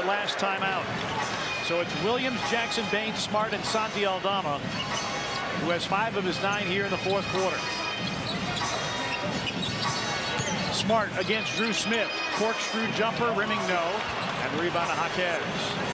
last time out. So it's Williams, Jackson, Bain, Smart, and Santi Aldama, who has 5 of his 9 here in the fourth quarter. Smart against Drew Smith. Corkscrew jumper, rimming no, and the rebound to Jaquez.